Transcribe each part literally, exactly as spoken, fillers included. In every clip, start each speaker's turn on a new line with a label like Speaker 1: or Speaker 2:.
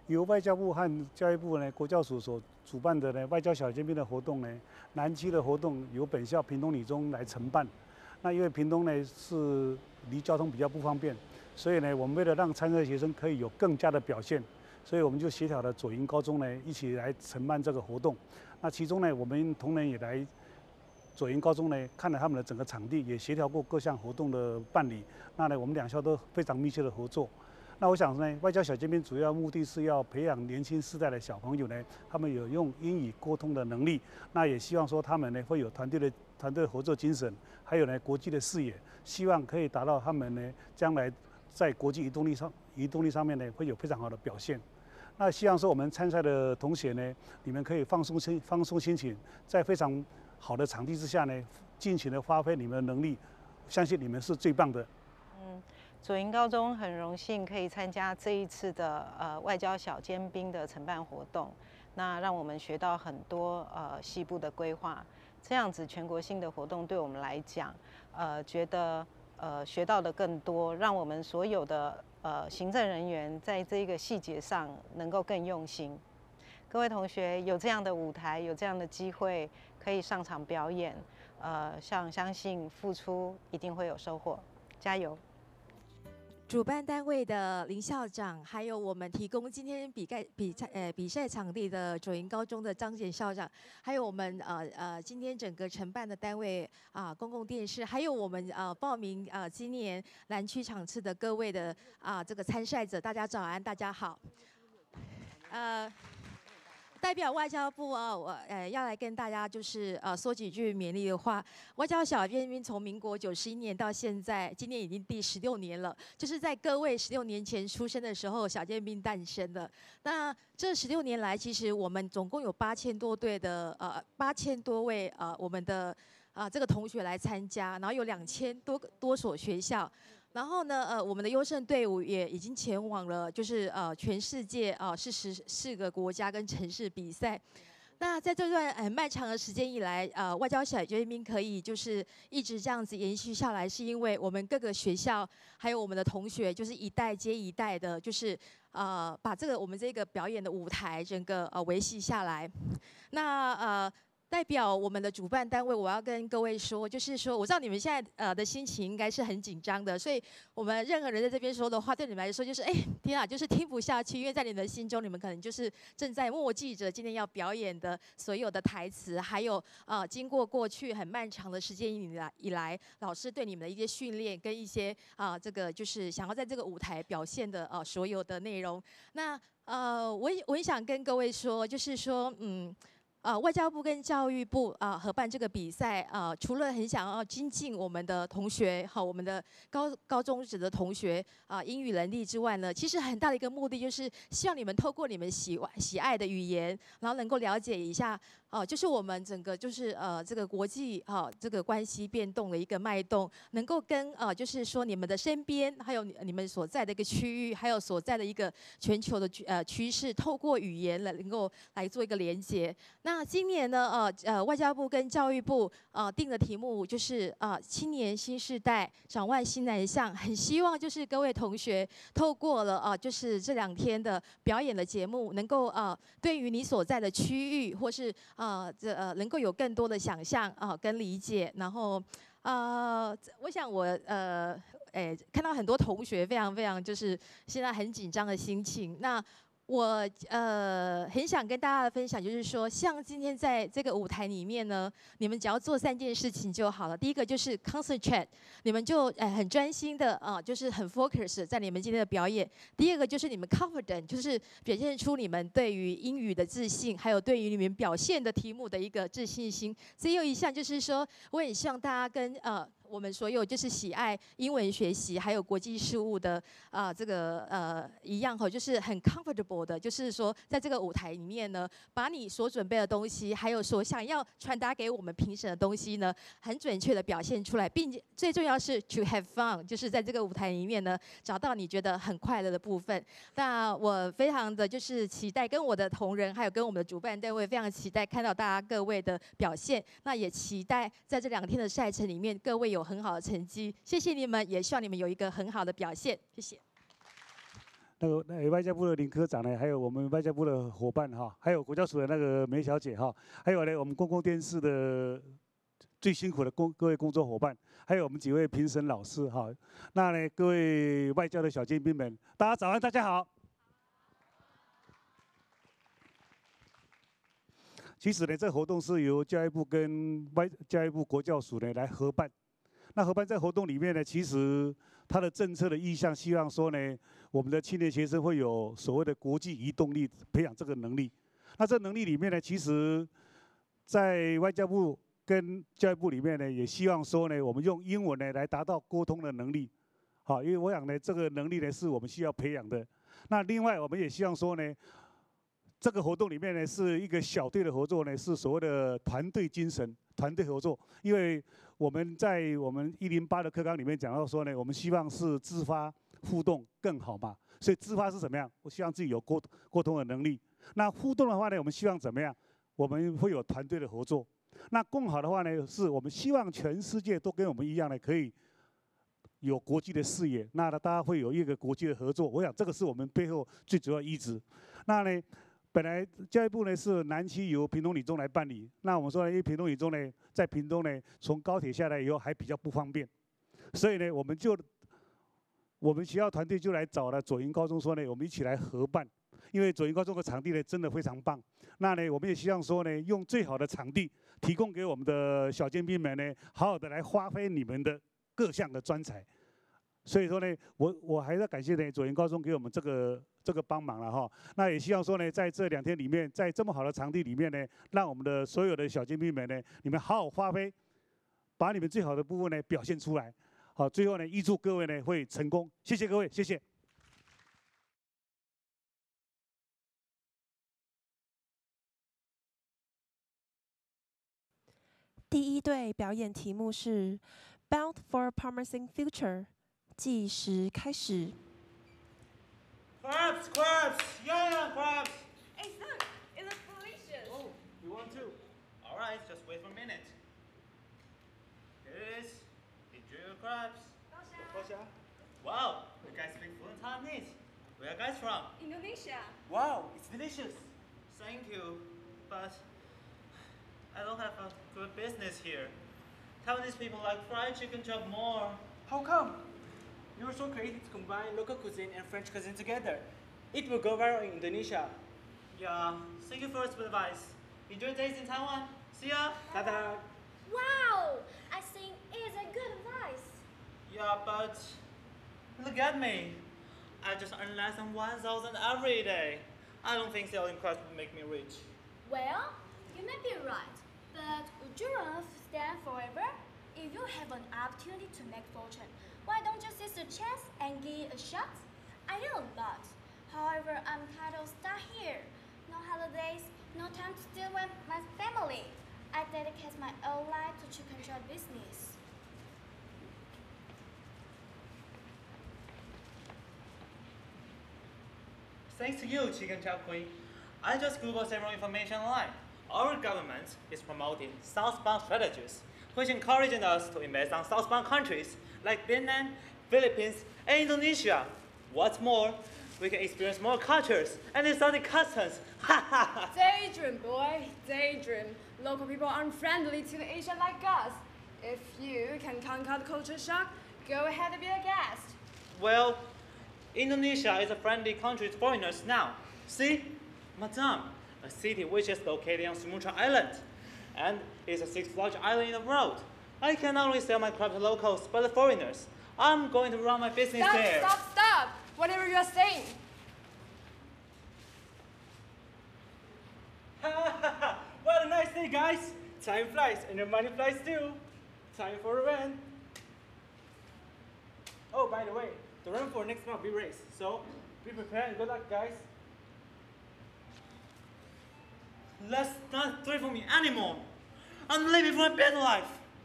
Speaker 1: 由外交部和教育部呢国教署所主办的呢外交小尖兵的活动呢，南区的活动由本校屏东女中来承办。那因为屏东呢是离交通比较不方便，所以呢我们为了让参赛学生可以有更佳的表现，所以我们就协调了左营高中呢一起来承办这个活动。那其中呢我们同仁也来左营高中呢看了他们的整个场地，也协调过各项活动的办理。那呢我们两校都非常密切的合作。那我想呢，外交小尖兵主要目的是要培养年轻世代的小朋友呢，他们有用英语沟通的能力。那也希望说他们呢会有团队的团队合作精神，还有呢国际的视野，希望可以达到他们呢将来在国际移动力上移动力上面呢会有非常好的表现。那希望说我们参赛的同学呢，你们可以放松心放松心情，在非常好的场地之下呢，尽情的发挥你们的能力，相信你们是最棒的。
Speaker 2: 嗯。左营高中很荣幸可以参加这一次的呃外交小尖兵的承办活动，那让我们学到很多呃西部的规划，这样子全国性的活动对我们来讲，呃觉得呃学到的更多，让我们所有的呃行政人员在这个细节上能够更用心。各位同学有这样的舞台，有这样的机会可以上场表演，呃像相信付出一定会有收获，加油！
Speaker 3: 主办单位的林校长，还有我们提供今天比赛比赛呃比赛场地的左营高中的张简校长，还有我们呃呃今天整个承办的单位啊、呃、公共电视，还有我们呃报名呃今年南区场次的各位的啊、呃、这个参赛者，大家早安，大家好，呃。代表外交部啊，我呃要来跟大家就是呃说几句勉励的话。外交小尖兵从民国九十一年到现在，今年已经第十六年了。就是在各位十六年前出生的时候，小尖兵诞生的。那这十六年来，其实我们总共有八千多队的呃八千多位呃我们的啊、呃、这个同学来参加，然后有两千多多所学校。然后呢，呃，我们的优胜队伍也已经前往了，就是呃全世界啊、呃、是十四个国家跟城市比赛。那在这段很漫长的时间以来，呃，外交小尖兵可以就是一直这样子延续下来，是因为我们各个学校还有我们的同学，就是一代接一代的，就是呃把这个我们这个表演的舞台整个呃维系下来。那呃。代表我们的主办单位，我要跟各位说，就是说，我知道你们现在呃的心情应该是很紧张的，所以我们任何人在这边说的话，对你们来说就是，哎，天啊，就是听不下去，因为在你们的心中，你们可能就是正在默记着今天要表演的所有的台词，还有呃，经过过去很漫长的时间以来，以来老师对你们的一些训练跟一些啊、呃，这个就是想要在这个舞台表现的呃所有的内容。那呃，我也我也想跟各位说，就是说，嗯。呃，外交部跟教育部啊、呃、合办这个比赛啊、呃，除了很想要精进我们的同学哈，我们的高高中职的同学啊、呃、英语能力之外呢，其实很大的一个目的就是希望你们透过你们喜喜爱的语言，然后能够了解一下哦、呃，就是我们整个就是呃这个国际哈、呃、这个关系变动的一个脉动，能够跟呃就是说你们的身边还有你们所在的一个区域，还有所在的一个全球的呃趋势，透过语言来能够来做一个连接。那今年呢，呃呃，外交部跟教育部呃定的题目就是呃青年新世代掌握新南向，很希望就是各位同学透过了呃就是这两天的表演的节目，能够呃对于你所在的区域或是呃这呃能够有更多的想象啊、呃、跟理解，然后呃我想我呃诶看到很多同学非常非常就是现在很紧张的心情，那。我呃很想跟大家分享，就是说，像今天在这个舞台里面呢，你们只要做三件事情就好了。第一个就是 concentrate， 你们就呃很专心的啊、呃，就是很 focus 在你们今天的表演。第二个就是你们 confident， 就是表现出你们对于英语的自信，还有对于你们表现的题目的一个自信心。最后一项就是说，我很希望大家跟呃。我们所有就是喜爱英文学习还有国际事务的啊、呃，这个呃一样哈，就是很 comfortable 的，就是说在这个舞台里面呢，把你所准备的东西，还有所想要传达给我们评审的东西呢，很准确的表现出来，并且最重要是 to have fun， 就是在这个舞台里面呢，找到你觉得很快乐的部分。那我非常的就是期待跟我的同仁，还有跟我们的主办单位，非常期待看到大家各位的表现。那也期待在这两天的赛程里面，各位有有很好的成绩，谢谢你们，也希望你们有一个很好的表现，谢谢。
Speaker 1: 那个那外交部的林科长呢，还有我们外交部的伙伴哈，还有国教署的那个梅小姐哈，还有呢我们公共电视的最辛苦的工各位工作伙伴，还有我们几位评审老师哈。那呢各位外交的小尖兵们，大家早安，大家好。其实呢，这活动是由教育部跟外教育部国教署呢来合办。那合办这活动里面呢，其实它的政策的意向，希望说呢，我们的青年学生会有所谓的国际移动力，培养这个能力。那这能力里面呢，其实，在外交部跟教育部里面呢，也希望说呢，我们用英文呢来达到沟通的能力。好，因为我想呢，这个能力呢是我们需要培养的。那另外，我们也希望说呢，这个活动里面呢是一个小队的合作呢，是所谓的团队精神、团队合作。因为我们在我们一零八的课纲里面讲到说呢，我们希望是自发互动更好嘛。所以自发是怎么样？我希望自己有沟沟通的能力。那互动的话呢，我们希望怎么样？我们会有团队的合作。那更好的话呢，是我们希望全世界都跟我们一样的，可以有国际的视野。那大家会有一个国际的合作。我想这个是我们背后最主要的意志。那呢？本来教育部呢是南区由屏东理中来办理，那我们说呢，因为屏东理中呢在屏东呢从高铁下来以后还比较不方便，所以呢我们就我们学校团队就来找了左营高中说呢，我们一起来合办，因为左营高中的场地呢真的非常棒，那呢我们也希望说呢用最好的场地提供给我们的小尖兵们呢，好好的来发挥你们的各项的专才。所以说呢，我我还是要感谢呢左营高中给我们这个这个帮忙了哈。那也希望说呢，在这两天里面，在这么好的场地里面呢，让我们的所有的小尖兵们呢，你们好好发挥，把你们最好的部分呢表现出来。好，最后呢，预祝各位呢会成功。谢谢各位，谢谢。
Speaker 4: 第一队表演题目是 Bound for a Promising Future。计时开始。
Speaker 5: Crabs, crabs, yeah, yeah, crabs.
Speaker 6: Hey, look, it looks delicious.
Speaker 5: Oh, you want to? All right, just wait for a minute. Here it is. Enjoy your crabs.
Speaker 6: Tosha.
Speaker 5: Wow, you guys speak fluent Taiwanese. Where are you guys from?
Speaker 6: Indonesia.
Speaker 5: Wow, it's delicious. Thank you, but I don't have a good business here. Taiwanese people like fried chicken chop more.
Speaker 7: How come? You were so creative to combine local cuisine and French cuisine together. It will go viral in Indonesia.
Speaker 5: Yeah, thank you for your advice. Enjoy days in Taiwan. See ya.
Speaker 7: Ta-da!
Speaker 8: Wow! I think it's a good advice.
Speaker 5: Yeah, but look at me. I just earn less than one thousand every day. I don't think selling crabs will make me rich.
Speaker 8: Well, you may be right, but would you rather stand forever? If you have an opportunity to make fortune, why don't you seize the chance and give it a shot? I need a lot. However, I'm tired of stuck here. No holidays, no time to deal with my family. I dedicate my whole life to chicken chop business.
Speaker 5: Thanks to you, Chicken Chop Queen. I just Googled several information online. Our government is promoting southbound strategies, which encouraging us to invest on southbound countries like Vietnam, Philippines, and Indonesia. What's more, we can experience more cultures and exotic customs.
Speaker 6: Daydream, boy, daydream. Local people aren't friendly to the Asian like us. If you can conquer the culture shock, go ahead and be a guest.
Speaker 5: Well, Indonesia is a friendly country to foreigners now. See, Madam, a city which is located on Sumatra Island, and is the sixth largest island in the world. I can not only sell my crab to locals, but the foreigners. I'm going to run my business
Speaker 6: Stop,
Speaker 5: there.
Speaker 6: stop, stop! Whatever you're saying.
Speaker 7: What a nice day, guys! Time flies, and your money flies too. Time for a run. Oh, by the way, the run for next month will be race, so be prepared and good luck, guys.
Speaker 5: Let's not threaten me anymore. I'm living for a better life.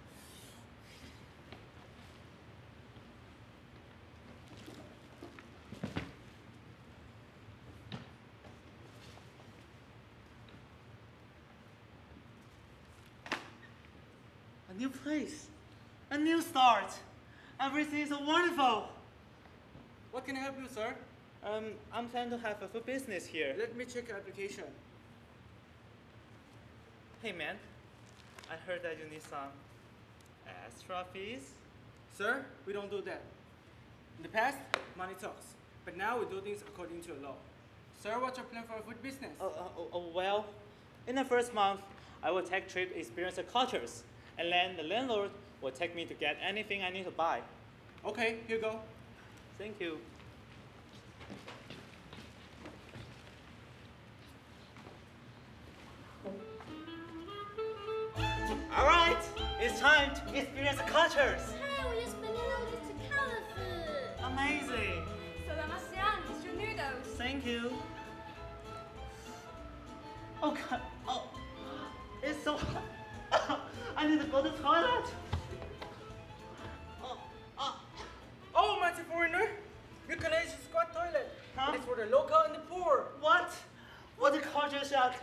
Speaker 5: A new place, a new start. Everything is so wonderful.
Speaker 7: What can I help you, sir?
Speaker 5: Um, I'm planning to have a food business here.
Speaker 7: Let me check your application.
Speaker 5: Hey man, I heard that you need some extra fees.
Speaker 7: Sir, we don't do that. In the past, money talks. But now we do things according to law. Sir, what's your plan for a food business?
Speaker 5: Oh, oh, oh, well, in the first month, I will take trip experience the cultures. And then the landlord will take me to get anything I need to buy.
Speaker 7: Okay, here you go.
Speaker 5: Thank you. All right, it's time to experience the cultures.
Speaker 8: Hey, we are spending all this to color food.
Speaker 5: Amazing.
Speaker 6: Salamacian, it's your noodles.
Speaker 5: Thank you. Oh God, oh, it's so hot. I need to go to the toilet. Oh, oh.
Speaker 7: Oh, mighty foreigner! You can use the squat toilet.
Speaker 5: Huh?
Speaker 7: It's for the local and the poor.
Speaker 5: What? What a culture shock.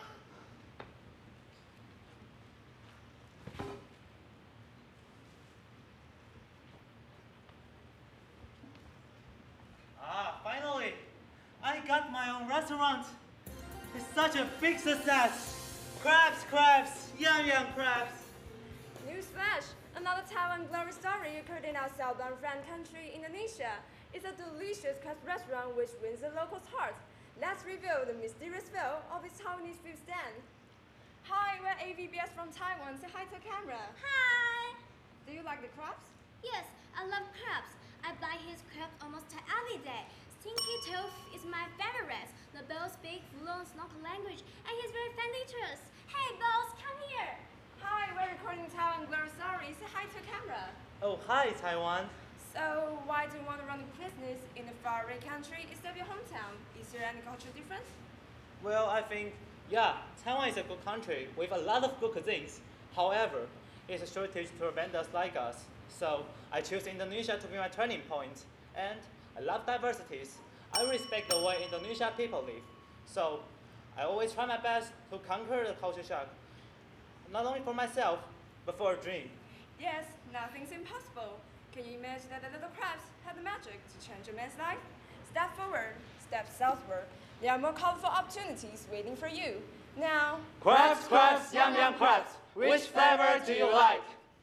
Speaker 5: Ah, finally! I got my own restaurant. It's such a big success. Crabs, crabs, yum yum crabs.
Speaker 6: Newsflash! Another Taiwan glory story occurred in our southern friend country, Indonesia. It's a delicious crab restaurant which wins the locals' hearts. Let's reveal the mysterious veil of its Taiwanese food stand. Hi, we're A V B S from Taiwan. Say hi to the camera.
Speaker 8: Hi!
Speaker 6: Do you like the crabs?
Speaker 8: Yes, I love crabs. I buy his crabs almost every day. Stinky tofu is my favorite. The boss speaks fluent local language and he's very friendly to us. Hey boss, come here!
Speaker 6: Hi, we're recording Taiwan glory story. Say hi to the camera.
Speaker 5: Oh, hi, Taiwan.
Speaker 6: So, why do you want to run a business in a faraway country instead of your hometown? Is there any cultural difference?
Speaker 5: Well, I think, yeah, Taiwan is a good country with a lot of good cuisines. However, it's a shortage to vendors like us. So, I choose Indonesia to be my turning point. And I love diversities. I respect the way Indonesia people live. So, I always try my best to conquer the culture shock. Not only for myself, but for a dream.
Speaker 6: Yes, nothing's impossible. Can you imagine that the little crabs have the magic to change a man's life? Step forward, step southward. There are more colorful opportunities waiting for you. Now,
Speaker 5: Crabs, crabs, yum yum crabs. Which flavor do you like?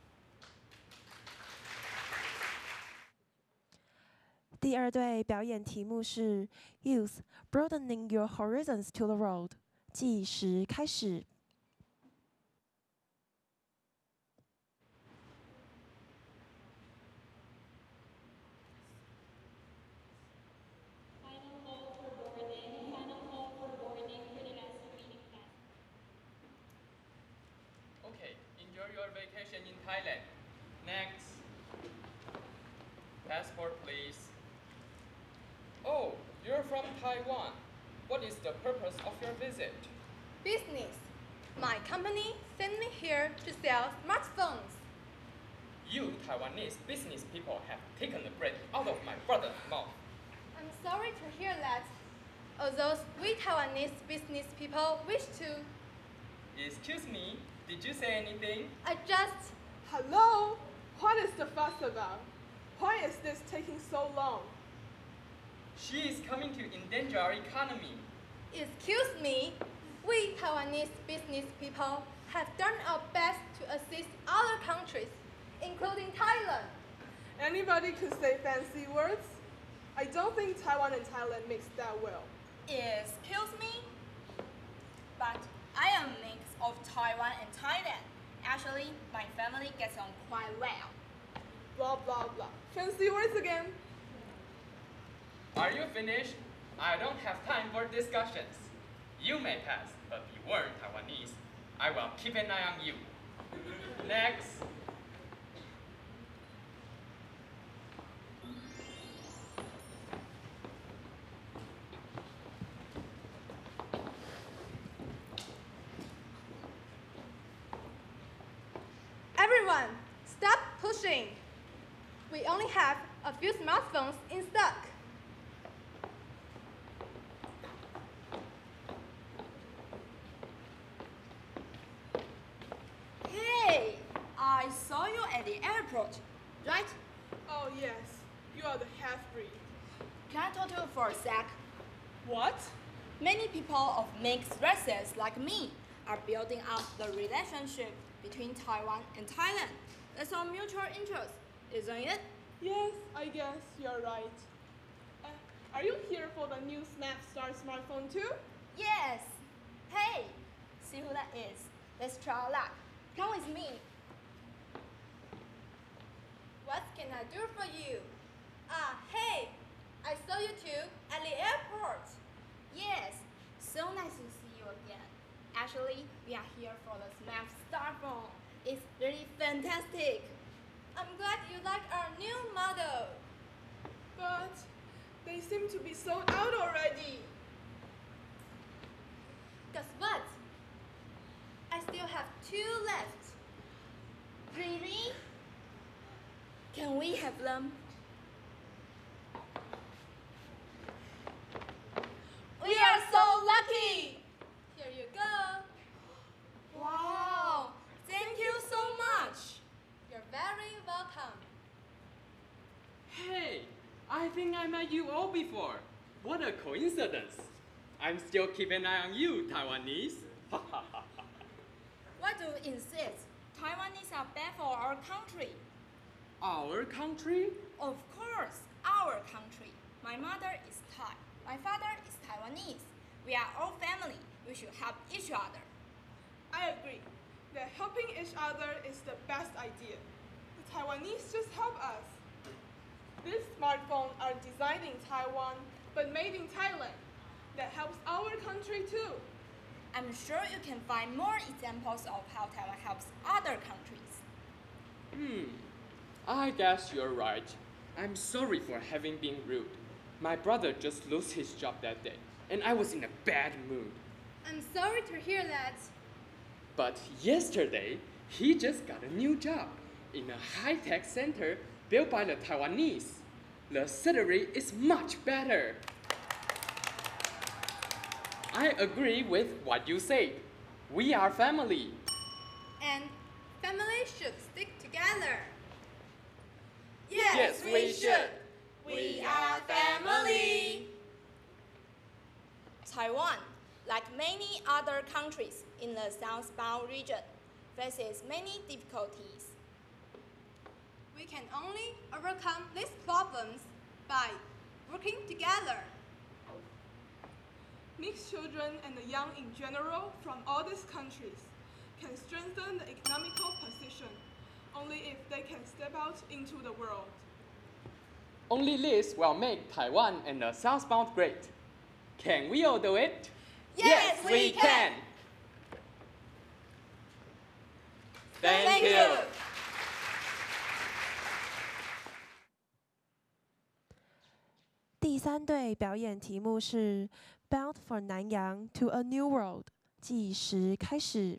Speaker 4: 第二队表演题目是 Youth Broadening Your Horizons to the World， 计时开始。
Speaker 9: Okay, enjoy your vacation in Thailand. Next. Passport, please. Oh, you're from Taiwan. What is the purpose of your visit?
Speaker 6: business. My company sent me here to sell smartphones.
Speaker 9: You Taiwanese business people have taken the bread out of my brother's mouth.
Speaker 6: I'm sorry to hear that. Although we Taiwanese business people wish to.
Speaker 9: Excuse me, did you say anything?
Speaker 6: I just...
Speaker 10: Hello? What is the fuss about? Why is this taking so long?
Speaker 9: She is coming to endanger our economy.
Speaker 6: Excuse me. We Taiwanese business people have done our best to assist other countries, including Thailand.
Speaker 10: Anybody could say fancy words? I don't think Taiwan and Thailand mix that well.
Speaker 11: Excuse me? But I am a mix of Taiwan and Thailand. Actually, my family gets on quite well.
Speaker 10: Blah, blah, blah. Fancy words again.
Speaker 9: Are you finished? I don't have time for discussions. You may pass, but you weren't Taiwanese. I will keep an eye on you. Next.
Speaker 6: Everyone, stop pushing. We only have a few smartphones in stock.
Speaker 11: Hey, I saw you at the airport, right?
Speaker 10: Oh yes, you are the half-breed.
Speaker 11: Can I talk to you for a sec?
Speaker 10: What?
Speaker 11: Many people of mixed races like me are building up the relationship between Taiwan and Thailand. That's our mutual interest, isn't it?
Speaker 10: Yes, I guess you're right. Uh, are you here for the new Snapstar smartphone too?
Speaker 11: Yes. Hey, see who that is. Let's try our luck. Come with me.
Speaker 6: What can I do for you? Ah, hey, I saw you two at the airport.
Speaker 11: Yes, so nice to see you again. Actually, we are here for the Snapstar phone. It's really fantastic.
Speaker 6: I'm glad you like our new model.
Speaker 10: But they seem to be sold out already.
Speaker 6: Guess what? I still have two left.
Speaker 11: Really? Can we have them?
Speaker 6: We are so lucky. Here you go.
Speaker 11: Wow, thank you so much.
Speaker 6: You're very welcome.
Speaker 9: Hey, I think I met you all before. What a coincidence. I'm still keeping an eye on you, Taiwanese.
Speaker 11: Why do you insist? Taiwanese are bad for our country.
Speaker 9: Our country?
Speaker 11: Of course, our country. My mother is Thai. My father is Taiwanese. We are all family. We should help each other.
Speaker 10: I agree that helping each other is the best idea. The Taiwanese just help us. These smartphones are designed in Taiwan, but made in Thailand. That helps our country too.
Speaker 11: I'm sure you can find more examples of how Taiwan helps other countries.
Speaker 9: Hmm, I guess you're right. I'm sorry for having been rude. My brother just lost his job that day, and I was in a bad mood.
Speaker 6: I'm sorry to hear that.
Speaker 9: But yesterday, he just got a new job in a high-tech center built by the Taiwanese. The salary is much better. I agree with what you said. We are family.
Speaker 6: And family should stick together.
Speaker 9: Yes, we should.
Speaker 11: We are family. Taiwan, like many other countries in the southbound region, faces many difficulties.
Speaker 6: We can only overcome these problems by working together.
Speaker 10: Mixed children and the young in general from all these countries can strengthen the economical position only if they can step out into the world.
Speaker 9: Only this will make Taiwan and the southbound great. Can we all do it?
Speaker 11: Yes, we can.
Speaker 9: Thank,
Speaker 11: Thank
Speaker 9: you.
Speaker 11: you.
Speaker 4: 第三队表演题目是 Bound for Nanyang to a New World， 计时开始。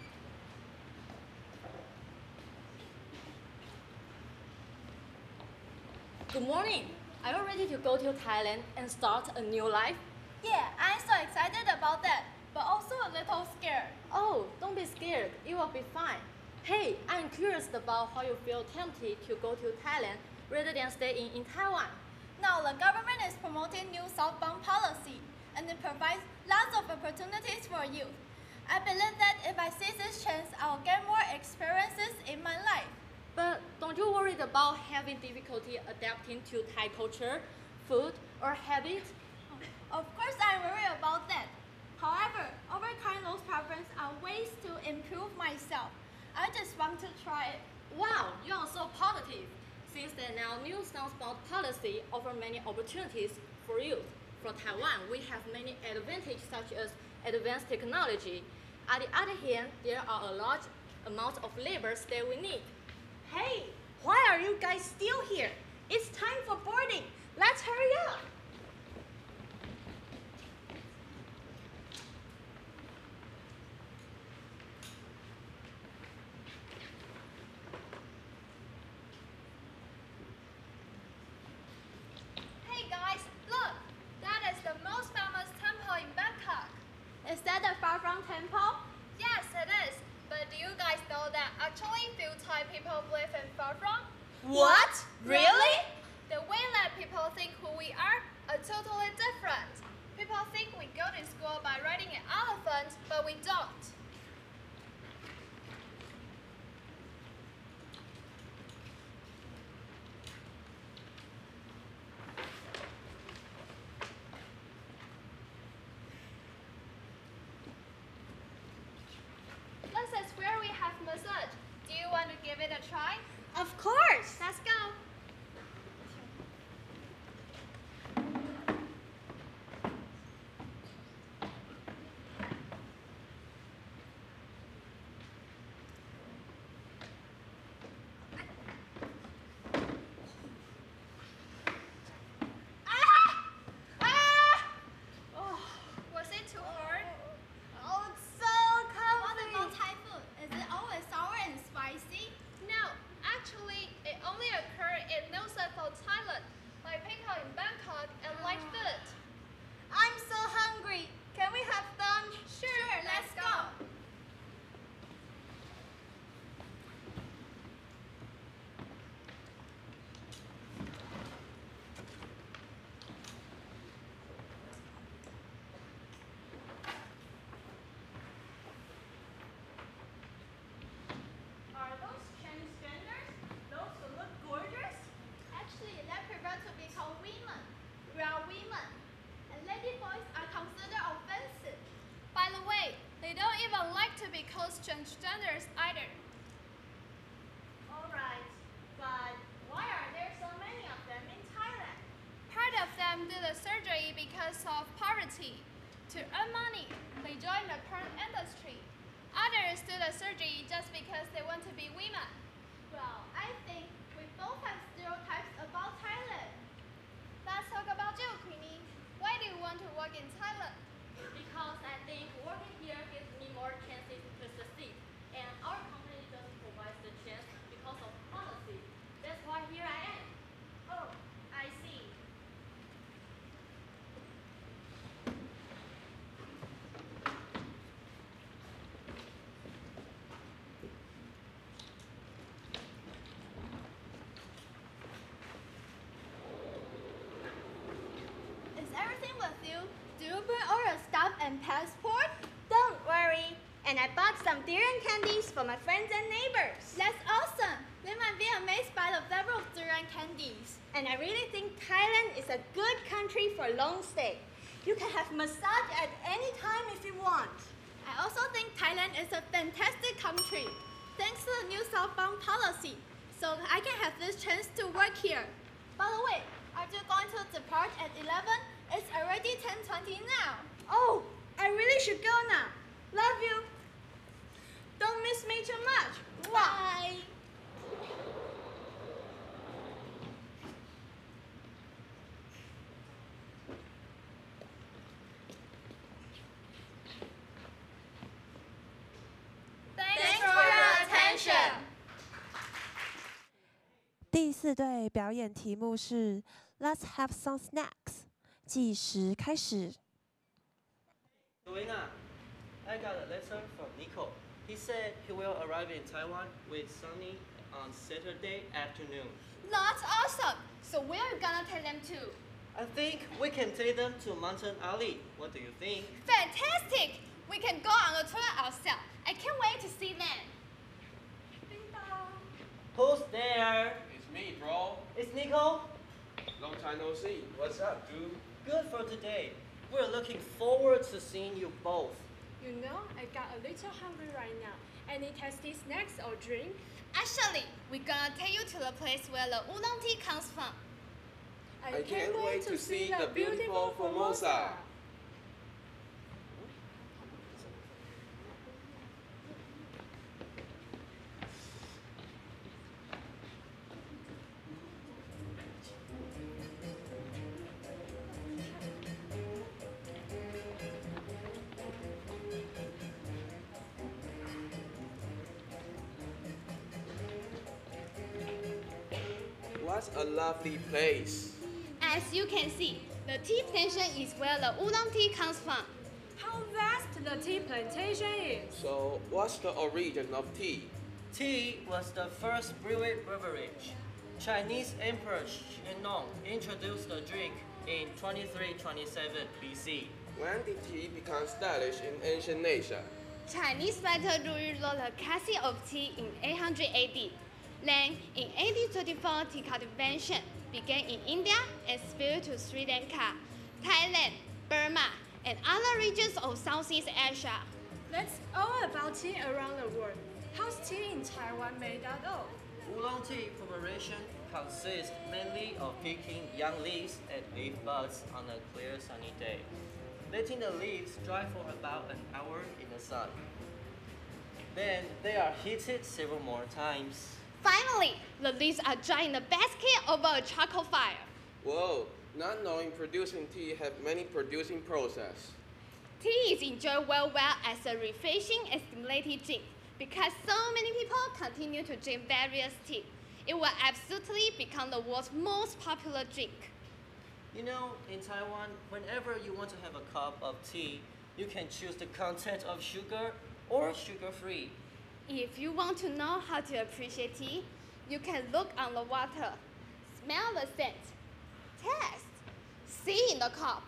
Speaker 12: Good morning. Are you ready to go to Thailand and start a new life?
Speaker 6: Yeah, I'm so excited about that, but also a little scared.
Speaker 12: Oh, don't be scared. You will be fine. Hey, I'm curious about how you feel tempted to go to Thailand rather than staying in Taiwan.
Speaker 6: Now the government is promoting new southbound policy, and it provides lots of opportunities for youth. I believe that if I seize this chance, I will get more experiences in my life.
Speaker 12: But don't you worry about having difficulty adapting to Thai culture, food, or habits?
Speaker 6: Of course I worry about that. However, overcoming those problems are ways to improve myself. I just want to try it.
Speaker 12: Wow, you are so positive. Since the now new southbound policy offers many opportunities for youth. For Taiwan, we have many advantages such as advanced technology. On the other hand, there are a large amount of labor that we need.
Speaker 11: Hey, why are you guys still here? It's time for boarding. Let's hurry up.
Speaker 6: Hey guys, look! That is the most famous temple in Bangkok. Is that the Pharaoh Temple? Yes, it is. But do you guys know that actually few Thai people live in Pharaoh?
Speaker 11: What? Really?
Speaker 6: The way that people think who we are totally different. People think we go to school by riding an elephant, but we don't. This is where we have massage. Do you want to give it a try?
Speaker 8: Of course!
Speaker 6: Let's go. Was it too hard?
Speaker 8: Oh, it's so comfy! What about Thai food? Is it always sour and spicy?
Speaker 6: No, actually, it only occurs in New South Thailand, like Bangkok in Bangkok and like food.
Speaker 8: I'm so hungry. Can we have some?
Speaker 6: Sure, let's go.
Speaker 8: Are those transgenders? Those who look gorgeous? Actually, they prefer to be called women. We are women. And lady boys are considered offensive.
Speaker 6: By the way, they don't even like to be called transgenders either.
Speaker 8: Alright, but why are there so many of them in Thailand?
Speaker 6: Part of them do the surgery because of poverty. To earn money, they join the porn industry. Others do the surgery just because they want to be women.
Speaker 8: Well, I think we both have stereotypes about Thailand.
Speaker 6: Let's talk about you, Queenie. Why do you want to work in Thailand?
Speaker 12: Because I think working here gives me more chances to succeed. And our company just provides the chance because of policy. That's why here I am.
Speaker 8: Oh, I see. Is everything with you? Do you bring all your stuff and passport? Don't worry. And I bought some durian candies for my friends and neighbors. That's awesome. They might be amazed by the flavor of durian candies. And I really think Thailand is a good country for long stay. You can have massage at any time if you want. I also think Thailand is a fantastic country. Thanks to the new southbound policy. So I can have this chance to work here. By the way, are you going to depart at eleven? It's already ten twenty now. Oh, I really should go now. Love you. Don't miss me too much. Bye.
Speaker 6: Thanks for your attention.
Speaker 4: 第四队表演题目是 Let's have some snacks。计时开始。
Speaker 13: Joanna, I got a letter from Nico. He said he will arrive in Taiwan with Sunny on Saturday afternoon.
Speaker 6: That's awesome. So where are you gonna take them to?
Speaker 13: I think we can take them to Mountain Alley. What do you think?
Speaker 6: Fantastic. We can go on a tour ourselves. I can't wait to see them. Ding dong.
Speaker 13: Who's there?
Speaker 14: It's me, bro.
Speaker 13: It's Nico.
Speaker 14: Long time no see. What's up, dude?
Speaker 13: Good for today. We're looking forward to seeing you both.
Speaker 15: You know, I got a little hungry right now. Any tasty snacks or drink?
Speaker 6: Actually, we're gonna take you to the place where the oolong tea comes from.
Speaker 15: I, I can't wait to see the beautiful Formosa.
Speaker 14: What a lovely place.
Speaker 6: As you can see, the tea plantation is where the oolong tea comes from.
Speaker 15: How vast the tea plantation is.
Speaker 14: So, what's the origin of tea?
Speaker 13: Tea was the first brewed beverage. Chinese Emperor Xianlong introduced the drink in twenty-three twenty-seven B C.
Speaker 14: When did tea become stylish in ancient Asia?
Speaker 6: Chinese writer Lu Yu wrote the Cassie of Tea in eight hundred A D. Then, in eighteen thirty-four, tea cultivation began in India and spread to Sri Lanka, Thailand, Burma, and other regions of Southeast Asia.
Speaker 15: That's all about tea around the world. How's tea in Taiwan made out of?
Speaker 13: Oolong tea preparation consists mainly of picking young leaves and leaf buds on a clear sunny day, letting the leaves dry for about an hour in the sun. Then they are heated several more times.
Speaker 6: Finally, the leaves are dried in a basket over a charcoal fire.
Speaker 14: Whoa, not knowing producing tea have many producing process.
Speaker 6: Tea is enjoyed worldwide as a refreshing and stimulating drink because so many people continue to drink various tea. It will absolutely become the world's most popular drink.
Speaker 13: You know, in Taiwan, whenever you want to have a cup of tea, you can choose the content of sugar or sugar-free.
Speaker 6: If you want to know how to appreciate tea, you can look on the water, smell the scent, taste, see in the cup.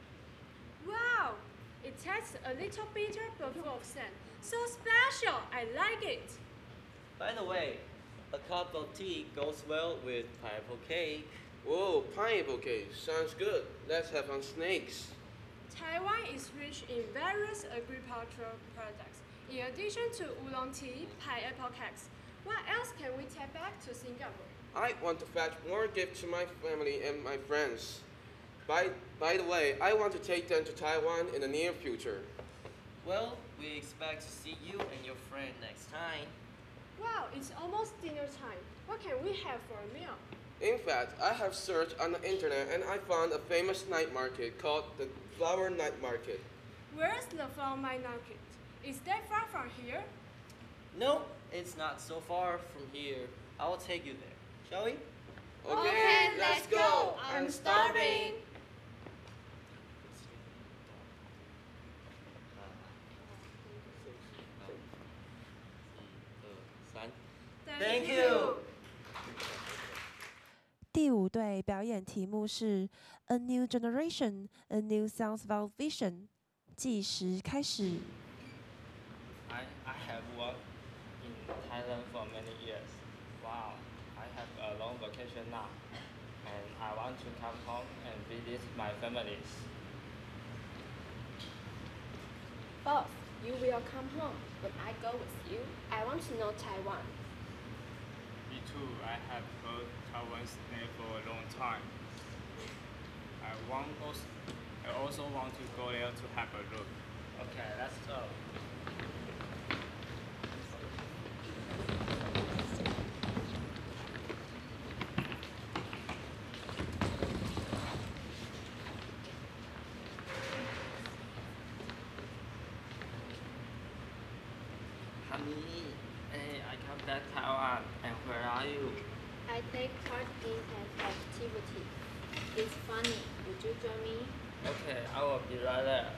Speaker 15: Wow! It tastes a little bitter but full of scent. So special! I like it!
Speaker 13: By the way, a cup of tea goes well with pineapple cake.
Speaker 14: Whoa, pineapple cake, sounds good. Let's have some snakes.
Speaker 15: Taiwan is rich in various agricultural products. In addition to oolong tea, pineapple cakes, what else can we take back to Singapore?
Speaker 14: I want to fetch more gifts to my family and my friends. By, by the way, I want to take them to Taiwan in the near future.
Speaker 13: Well, we expect to see you and your friend next time.
Speaker 15: Wow, it's almost dinner time. What can we have for a meal?
Speaker 14: In fact, I have searched on the internet and I found a famous night market called the Flower Night Market.
Speaker 15: Where's the Flower Night Market? Is that far from here?
Speaker 13: No, it's not so far from here. I will take you there. Shall we?
Speaker 14: Okay,
Speaker 6: okay
Speaker 14: let's,
Speaker 6: let's
Speaker 14: go.
Speaker 6: go. I'm starving.
Speaker 13: Thank you.
Speaker 4: 第五队表演题目是 A New Generation, A New Sounds About Vision。计时开始。
Speaker 9: I, I have worked in Thailand for many years. Wow, I have a long vacation now, and I want to come home and visit my families.
Speaker 6: Boss, you will come home when I go with you. I want to know Taiwan.
Speaker 16: Me too. I have heard Taiwan's name for a long time. I want also, I also want to go there to have a look.
Speaker 9: Okay, let's go. Honey, hey, I come back to Taiwan, and where are you?
Speaker 6: I take part in an activity. It's funny. Would you join me?
Speaker 9: Okay, I will be right there.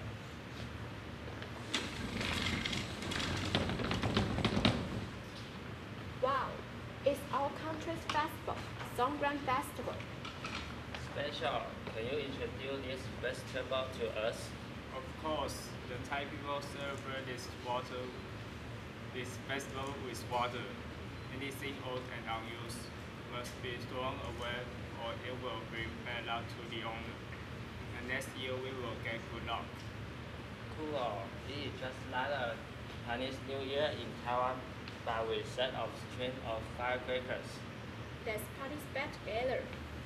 Speaker 6: Wow, it's our country's festival, Songkran Festival.
Speaker 9: Special, can you introduce this festival to us?
Speaker 16: Of course, the Thai people celebrate this water, this festival with water. Anything old and unused must be thrown away or it will be bad luck to the owner. And next year we will get good luck.
Speaker 9: Cool, this is just like a Chinese New Year in Taiwan, but with set of string of firecrackers.
Speaker 6: Let's participate together.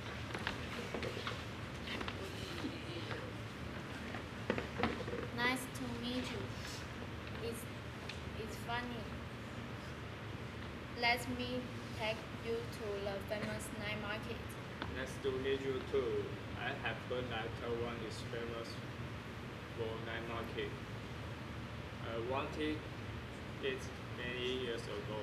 Speaker 6: Nice to meet you. It's, it's funny. Let me take you to the famous night market.
Speaker 16: Nice to meet you too. I have heard that Taiwan is famous for night market. I wanted it many years ago.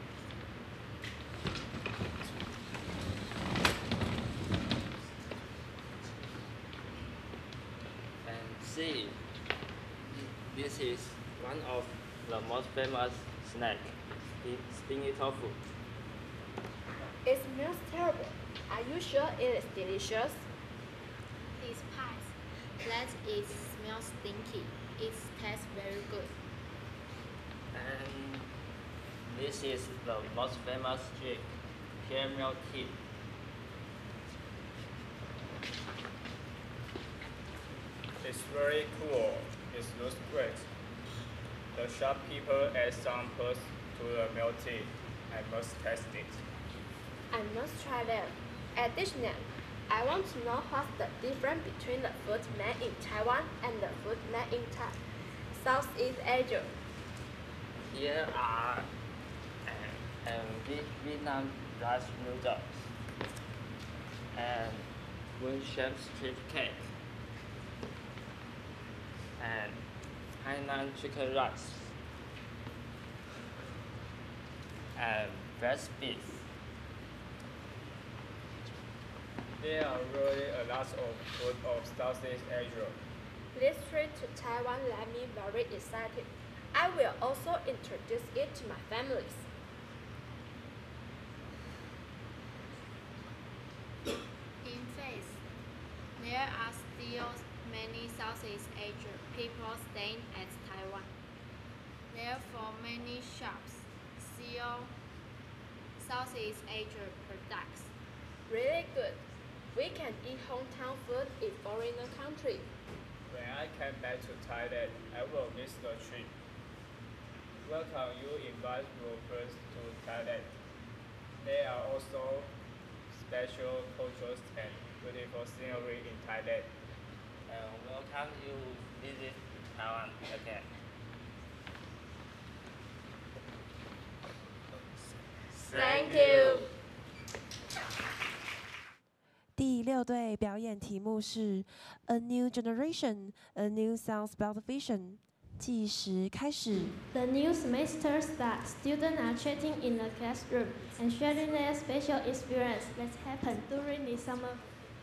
Speaker 9: And see, this is one of the most famous snack, stingy tofu.
Speaker 6: It's smells terrible. Are you sure it is delicious?
Speaker 8: These pies. That it smells stinky. It tastes very good.
Speaker 9: And this is the most famous drink, caramel tea.
Speaker 16: It's very cool. It looks great. The shopkeeper add some pearls to the milk tea. I must test it.
Speaker 6: I must try them. Additionally, I want to know what's the difference between the food made in Taiwan and the food made in Thai, Southeast Asia.
Speaker 9: Here are and, and Vietnam rice noodles and moon-shaped strip cake and Hainan chicken rice and breast beef.
Speaker 16: There are really a lot of food of Southeast Asia.
Speaker 6: This trip to Taiwan left me very excited. I will also introduce it to my families.
Speaker 8: In fact, there are still many Southeast Asian people staying at Taiwan. Therefore, many shops sell Southeast Asian products.
Speaker 6: Really good. We can eat hometown food in foreigner country.
Speaker 16: When I come back to Thailand, I will miss the trip. Welcome you invite your friends to Thailand. There are also special cultures and beautiful scenery in Thailand.
Speaker 9: And welcome you visit Taiwan again.
Speaker 6: Thank you.
Speaker 4: 第六队表演题目是 A New Generation, A New Southbound Vision。计时开始。
Speaker 17: The new semester starts. Students are chatting in the classroom and sharing their special experience that happened during the summer.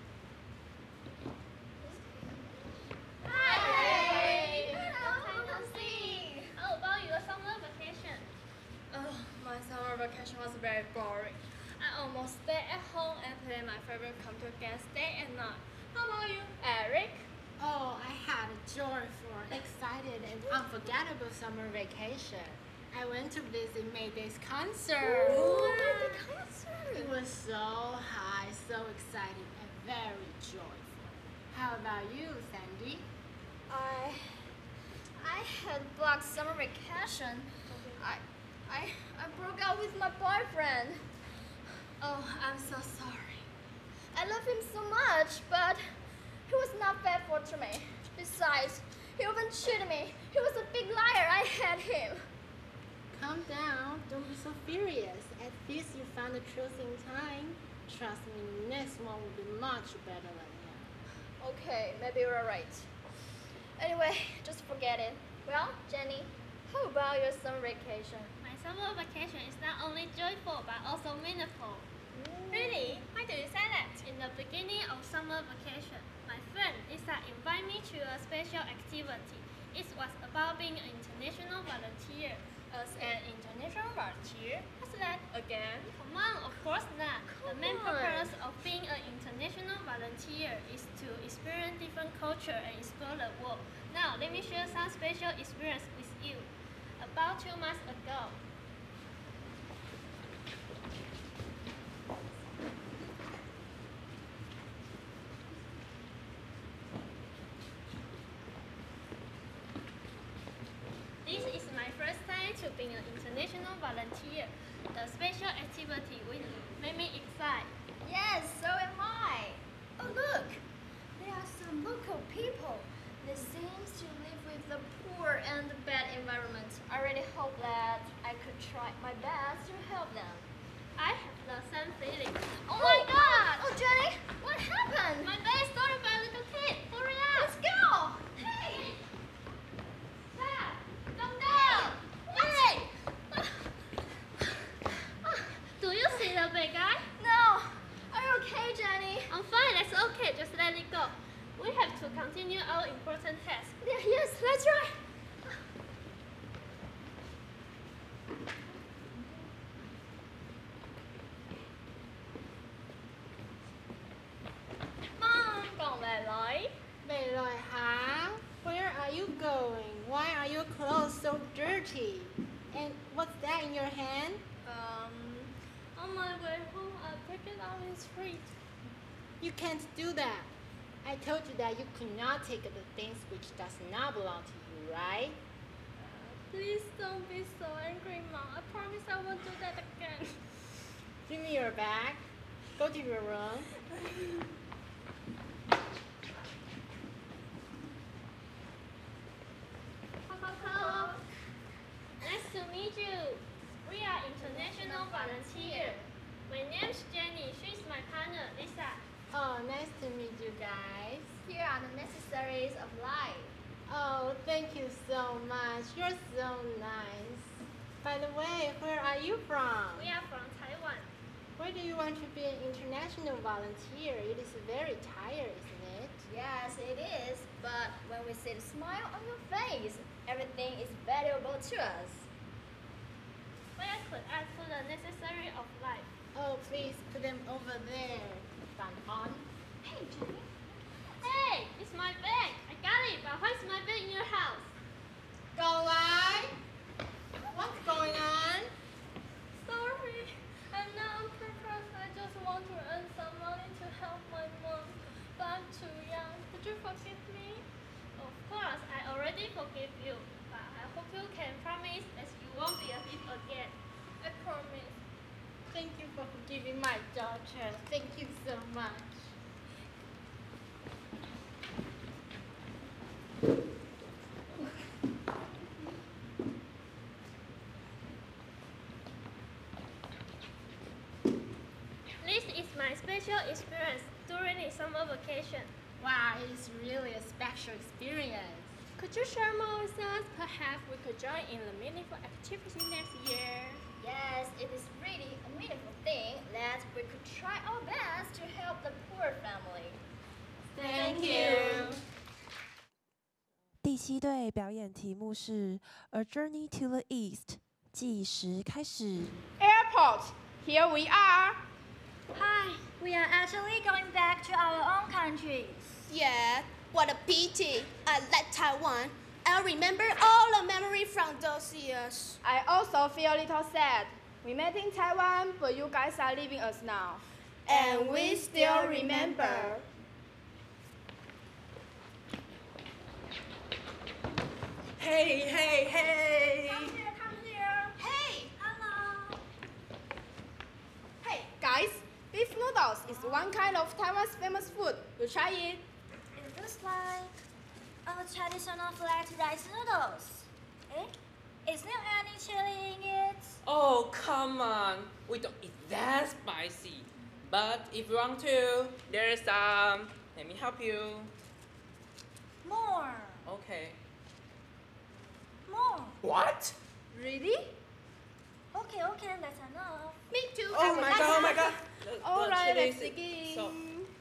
Speaker 8: Hi! Long time no see! How about your summer vacation?
Speaker 12: Oh, my summer vacation was very boring. I almost stayed at home and played my favorite computer games day and night. How about you, Eric?
Speaker 18: Oh, I had a joyful, excited, and unforgettable summer vacation. I went to visit Mayday's concert.
Speaker 8: Ooh, Mayday concert!
Speaker 18: It was so high, so exciting, and very joyful. How about you, Sandy?
Speaker 8: I I had blocked summer vacation. I I I broke up with my boyfriend. Oh, I'm so sorry. I love him so much, but he was not faithful to me. Besides, he even cheated me. He was a big liar. I hate him.
Speaker 18: Calm down. Don't be so furious. At least you found the truth in time. Trust me, next one will be much better than now.
Speaker 8: Okay, maybe you're right. Anyway, just forget it. Well, Jenny, how about your summer vacation?
Speaker 17: My summer vacation is not only joyful but also meaningful.
Speaker 8: Really? Why do you say that?
Speaker 17: In the beginning of summer vacation, my friend Lisa invited me to a special activity. It was about being an international volunteer.
Speaker 8: As an international volunteer? What's that again?
Speaker 17: Come on, of course not.
Speaker 8: Come
Speaker 17: the main
Speaker 8: on.
Speaker 17: purpose of being an international volunteer is to experience different culture and explore the world. Now, let me share some special experience with you. About two months ago, this is my first time to being an international volunteer. The special activity will make me excited.
Speaker 8: Yes, so am I. Oh, look. There are some local people. They seem to live with the poor and the bad environment. I really hope that I could try my best to help them.
Speaker 17: I have the same feeling.
Speaker 8: Oh my god! Oh, Jenny, what happened?
Speaker 17: My bag is stolen by a little kid. Hurry up!
Speaker 8: Let's go! Hey! Dad, come down! Hey!
Speaker 17: Do you see the big guy?
Speaker 8: No! Are you okay, Jenny?
Speaker 17: I'm fine, that's okay, just let it go. We have to continue our important task.
Speaker 8: Yeah, yes, that's right.
Speaker 18: in your hand?
Speaker 17: Um, on my way home, I picked it out in the street.
Speaker 18: You can't do that. I told you that you could not take the things which does not belong to you, right?
Speaker 17: Please don't be so angry, Mom. I promise I won't do that again.
Speaker 18: Give me your bag. Go to your room.
Speaker 17: Hello. Nice to meet you. We are international volunteers. My name's Jenny. She's my partner, Lisa.
Speaker 18: Oh, nice to meet you guys.
Speaker 8: Here are the necessaries of life.
Speaker 18: Oh, thank you so much. You're so nice. By the way, where are you from?
Speaker 17: We are from Taiwan.
Speaker 18: Why do you want to be an international volunteer? It is very tired, isn't it?
Speaker 8: Yes, it is. But when we see the smile on your face, everything is valuable to us.
Speaker 17: Where could I put the necessary of life?
Speaker 18: Oh, please put them over there. Fan on.
Speaker 8: Hey, Jenny.
Speaker 17: Hey, it's my bag. I got it, but why's my bag in your house?
Speaker 18: Go on. What's going on?
Speaker 17: Sorry, I'm not on purpose. I just want to earn some money to help my mom, but I'm too young. Could you forgive me? Of course, I already forgive you, but I hope you can promise that you won't be a thief again. I promise.
Speaker 18: Thank you for forgiving my daughter. Thank you so much.
Speaker 17: This is my special experience during the summer vacation.
Speaker 18: Wow, it's really a special experience.
Speaker 17: Could you share more with us? Perhaps we could join in the meaningful activity next year.
Speaker 8: Yes, it is really a meaningful thing that we could try our best to help the poor family.
Speaker 18: Thank you.
Speaker 4: 第七队表演题目是 A Journey to the East， 计时开始。
Speaker 11: Airport, here we are.
Speaker 8: Hi, we are actually going back to our own countries.
Speaker 19: Yeah, what a pity. I like Taiwan. I remember all the memory from those years.
Speaker 11: I also feel a little sad. We met in Taiwan, but you guys are leaving us now.
Speaker 19: And we still remember.
Speaker 11: Hey, hey, hey!
Speaker 8: Come here, come here.
Speaker 19: Hey!
Speaker 8: Hello.
Speaker 11: Hey, guys, beef noodles is one kind of Taiwan's famous food. You try it.
Speaker 8: It looks like our traditional flat rice noodles. Eh? Is there any chili in it?
Speaker 13: Oh, come on. We don't eat that spicy. But if you want to, there's some. Let me help you.
Speaker 8: More.
Speaker 13: Okay.
Speaker 8: More.
Speaker 13: What?
Speaker 11: Really?
Speaker 8: Okay, okay, that's enough.
Speaker 19: Me too.
Speaker 13: Oh my god, oh my god. The-
Speaker 11: All
Speaker 13: the
Speaker 11: right,
Speaker 13: chili
Speaker 11: let's
Speaker 13: is
Speaker 11: begin.
Speaker 13: so-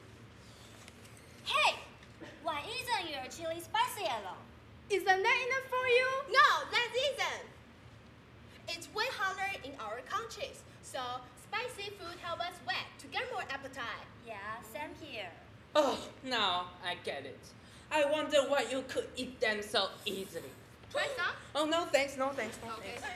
Speaker 8: Hey, why isn't your chili spicy at all?
Speaker 11: Isn't that enough for you?
Speaker 19: No, that isn't. It's way hotter in our countries, so spicy food help us wet to get more appetite.
Speaker 8: Yeah, same here.
Speaker 13: Oh, now I get it. I wonder why you could eat them so easily.
Speaker 19: Try some?
Speaker 13: Oh, no thanks, no thanks, no
Speaker 19: Okay.
Speaker 13: thanks.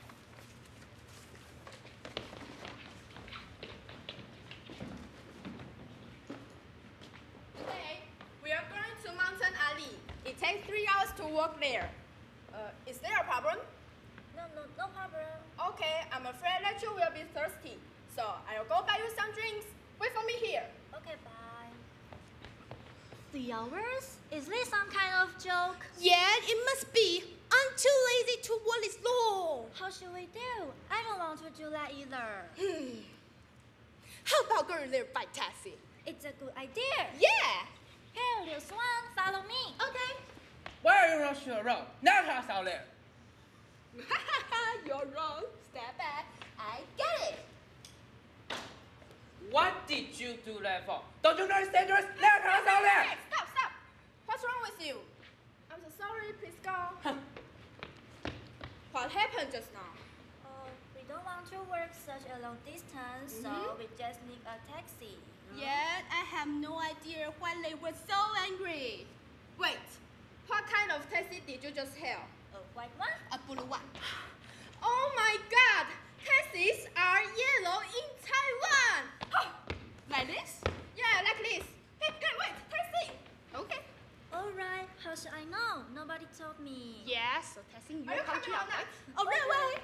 Speaker 11: Today, we are going to Mountain Ali. It takes three hours to walk there. Uh, is there a problem?
Speaker 8: No, no, no problem.
Speaker 11: Okay, I'm afraid that you will be thirsty. So I'll go buy you some drinks. Wait for me here.
Speaker 8: Okay, bye. Three hours? Is this some kind of joke?
Speaker 19: Yeah, it must be. I'm too lazy to walk this long.
Speaker 8: How should we do? I don't want to do that either.
Speaker 19: Hmm. How about going there by taxi?
Speaker 8: It's a good idea.
Speaker 19: Yeah.
Speaker 8: Hey, Liu Swan, follow me.
Speaker 19: Okay.
Speaker 13: Why are you rushing around? Not us out there.
Speaker 19: You're wrong. Step back. I get it.
Speaker 13: What did you do that for? Don't you know it's dangerous? Not us out there.
Speaker 11: Hey, stop, stop. What's wrong with you? I'm so sorry. Please go. What happened just now?
Speaker 8: Uh, we don't want to work such a long distance, so
Speaker 19: Mhm.
Speaker 8: we just need a taxi.
Speaker 19: Yet I have no idea why they were so angry.
Speaker 11: Wait. What kind of taxi did you just hail?
Speaker 8: A white one?
Speaker 19: A blue one.
Speaker 11: Oh my God! Taxis are yellow in Taiwan. Oh, like this? Yeah, like this. Hey, hey, wait, taxi. Okay.
Speaker 8: All right, how should I know? Nobody told me.
Speaker 11: Yeah, so taxi
Speaker 8: Are
Speaker 11: your
Speaker 8: you
Speaker 11: country
Speaker 8: coming
Speaker 11: or
Speaker 8: or
Speaker 11: not?
Speaker 8: not?
Speaker 11: Oh, right away.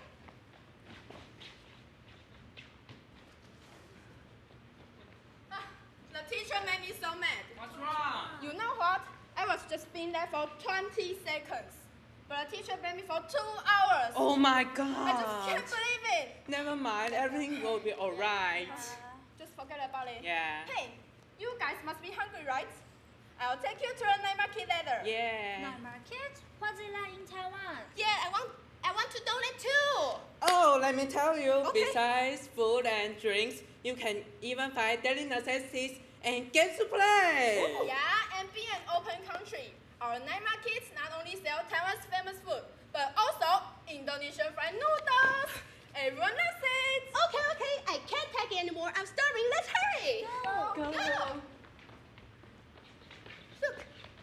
Speaker 11: Ah, the teacher made me so mad.
Speaker 7: What's wrong?
Speaker 11: You know what? I was just being there for twenty seconds. But the teacher paid me for two hours.
Speaker 20: Oh my
Speaker 11: I just
Speaker 20: god.
Speaker 11: can't believe it.
Speaker 20: Never mind, everything will be alright.
Speaker 11: Just forget about it.
Speaker 20: Yeah.
Speaker 11: Hey, you guys must be hungry, right? I'll take you to a night market later.
Speaker 20: Yeah.
Speaker 8: Night market? What's it like in Taiwan?
Speaker 11: Yeah, I want I want to donate too.
Speaker 20: Oh, let me tell you,
Speaker 11: Okay.
Speaker 20: besides food and drinks, you can even find daily necessities and games to play.
Speaker 11: Yeah, and being an open country, our night markets not only sell Taiwan's famous food, but also Indonesian fried noodles. Everyone likes it.
Speaker 19: Okay, okay, I can't take it anymore. I'm starving. Let's hurry.
Speaker 11: Go.
Speaker 19: Go.
Speaker 11: Go.
Speaker 19: Look.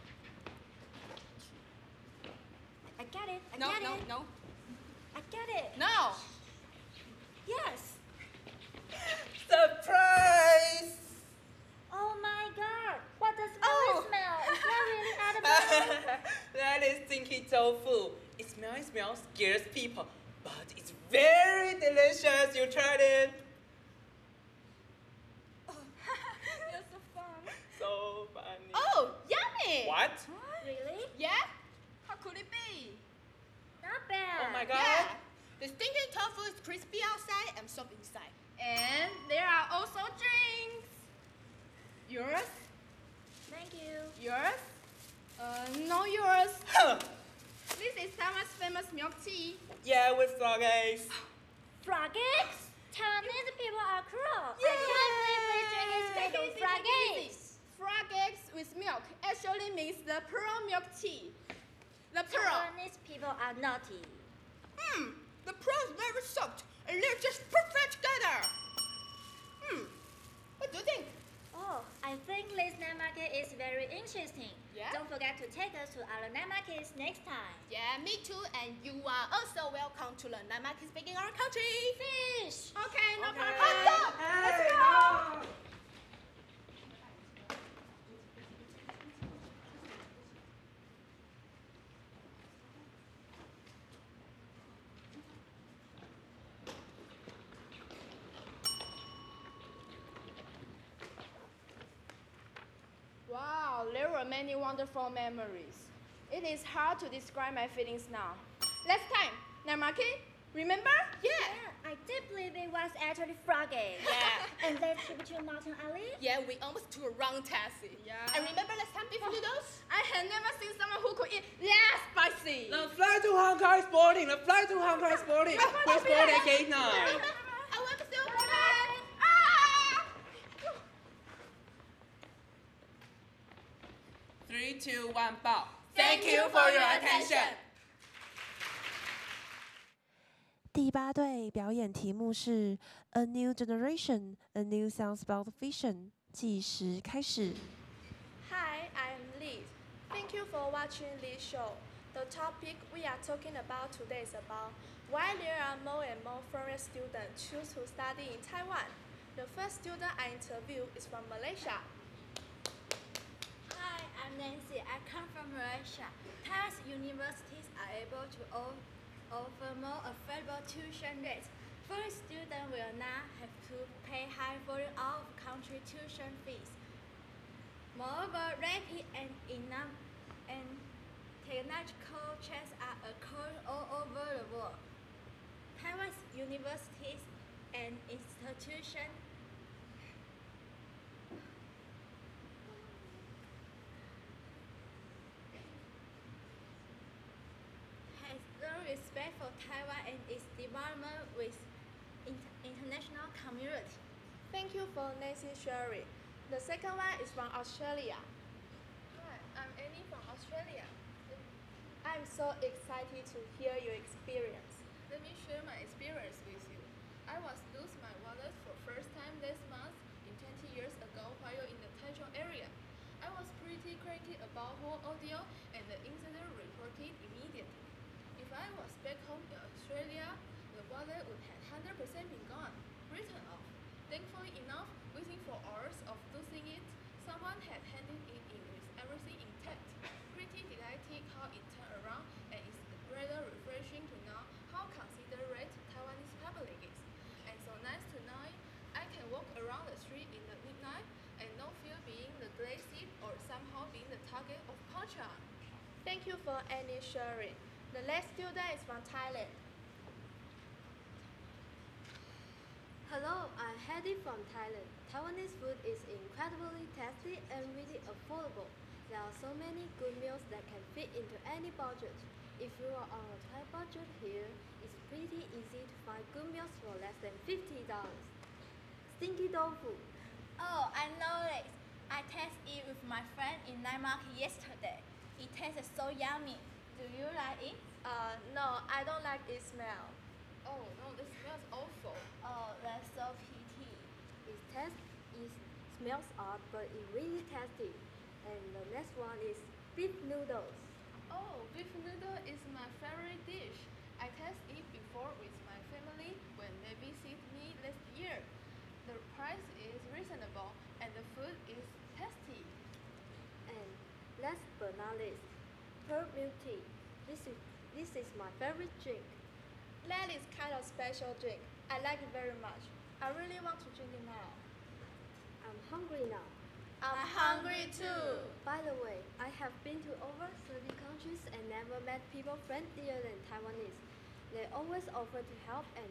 Speaker 8: I get it. I
Speaker 11: No,
Speaker 8: get
Speaker 11: no,
Speaker 8: it.
Speaker 11: no.
Speaker 8: I get it.
Speaker 11: No.
Speaker 8: Yes.
Speaker 20: Surprise!
Speaker 8: Oh my God! What does
Speaker 20: Oh.
Speaker 8: it smell? It's not really edible.
Speaker 20: That is stinky tofu. It smells, smells, scares people, but it's very delicious. You tried it.
Speaker 11: You're so fun.
Speaker 20: So funny.
Speaker 11: Oh, yummy.
Speaker 20: What?
Speaker 8: Really?
Speaker 11: Yeah? How could it be?
Speaker 8: Not bad.
Speaker 20: Oh my god.
Speaker 11: Yeah. The stinking tofu is crispy outside and soft inside. And there are also drinks. Yours?
Speaker 8: Thank you.
Speaker 11: Yours? Uh, no yours. This is Taiwan's famous milk tea.
Speaker 20: Yeah, with frog eggs.
Speaker 8: Frog eggs? Taiwanese people are cruel.
Speaker 11: Yeah.
Speaker 8: I can't believe this drink is made
Speaker 11: Take it
Speaker 8: of
Speaker 11: easy,
Speaker 8: frog
Speaker 11: take it easy.
Speaker 8: eggs.
Speaker 11: Frog eggs with milk actually means the pearl milk tea. The pearl.
Speaker 8: Taiwanese people are naughty.
Speaker 11: Hmm, the pearl is very soft and they're just perfect together. Hmm, what do you think?
Speaker 8: Oh, I think this night market is very interesting.
Speaker 11: Yeah?
Speaker 8: Don't forget to take us to other night markets next time.
Speaker 11: Yeah, me too, and you are also welcome to the night market speaking our country.
Speaker 8: Fish!
Speaker 11: Okay, no
Speaker 20: Okay.
Speaker 11: problem. Let's go! Let's go! Wow, there were many wonderful memories. It is hard to describe my feelings now. Last time, Namaki, remember?
Speaker 8: Yeah, I did believe it was actually frog eggs.
Speaker 11: Yeah.
Speaker 8: And that's between Mountain Ali?
Speaker 11: Yeah, we almost took a wrong taxi.
Speaker 8: Yeah.
Speaker 11: I remember last time beef noodles? I had never seen someone who could eat that spicy.
Speaker 20: The flight to Hong Kong is boarding. The flight to Hong Kong is boarding. Please board at gate nine.
Speaker 11: I want to still ah!
Speaker 20: Three, two, one, bow. Thank you for your attention.
Speaker 4: 第八队表演题目是 A New Generation, A New Sounds About Vision。计时开始。
Speaker 6: Hi, I'm Liz. Thank you for watching this show. The topic we are talking about today is about why there are more and more foreign students choose to study in Taiwan. The first student I interviewed is from Malaysia.
Speaker 8: Hi, I'm Nancy. I come from Malaysia. Taiwan's universities are able to o- offer more affordable tuition rates. Foreign students will not have to pay high volume out-of-country tuition fees. Moreover, rapid and enough and technological changes are occurring all over the world. Taiwan's universities and institutions has learned respect for Taiwan and its development with inter- international community.
Speaker 6: Thank you for Nancy sharing. The second one is from Australia.
Speaker 10: Hi, I'm Annie from Australia.
Speaker 6: I'm so excited to hear your experience.
Speaker 10: Let me share my experience with you. I was lose my wallet for first time this month in twenty years ago while in the Taichung area. I was pretty cranky about whole audio and the incident reported immediately. If I was back home in Australia, water would have one hundred percent been gone, written off. Thankfully enough, waiting for hours of losing it, someone had handed it in with everything intact. Pretty delighted how it turned around, and it's rather refreshing to know how considerate Taiwanese public is. And so nice to know it, I can walk around the street in the midnight and no fear being the glacier or somehow being the target of poacher.
Speaker 6: Thank you for any sharing. The next student is from Thailand.
Speaker 21: Hello, I'm Hedy from Thailand. Taiwanese food is incredibly tasty and really affordable. There are so many good meals that can fit into any budget. If you are on a tight budget here, it's pretty easy to find good meals for less than fifty dollars. Stinky tofu.
Speaker 8: Oh, I know this. I tasted it with my friend in night market yesterday. It tasted so yummy. Do you like it?
Speaker 6: Uh, no, I don't like its smell.
Speaker 10: Oh no, this smells awful.
Speaker 8: Oh, that's so pity.
Speaker 21: It tastes, it smells odd, but it's really tasty. And the next one is beef noodles.
Speaker 10: Oh, beef noodle is my favorite dish. I tasted it before with my family when they visited me last year. The price is reasonable and the food is tasty.
Speaker 21: And last but not least, herb milk tea. This is, this is my favorite drink.
Speaker 6: That is kind of special drink. I like it very much. I really want to drink it now.
Speaker 21: I'm hungry now.
Speaker 6: I'm hungry too.
Speaker 21: By the way, I have been to over thirty countries and never met people friendlier than Taiwanese. They always offer to help and